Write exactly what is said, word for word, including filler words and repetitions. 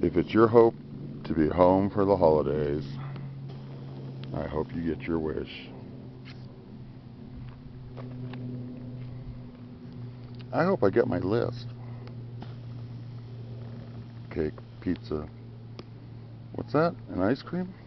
If it's your hope to be home for the holidays, I hope you get your wish. I hope I get my list. Cake, pizza. What's that? An ice cream?